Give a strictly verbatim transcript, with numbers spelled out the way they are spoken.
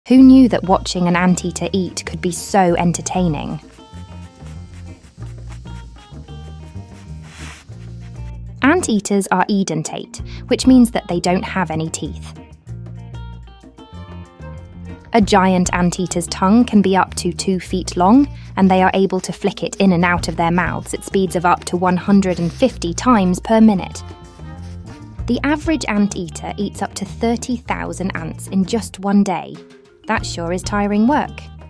Who knew that watching an anteater eat could be so entertaining? Anteaters are edentate, which means that they don't have any teeth. A giant anteater's tongue can be up to two feet long, and they are able to flick it in and out of their mouths at speeds of up to one hundred fifty times per minute. The average anteater eats up to thirty thousand ants in just one day. That sure is tiring work.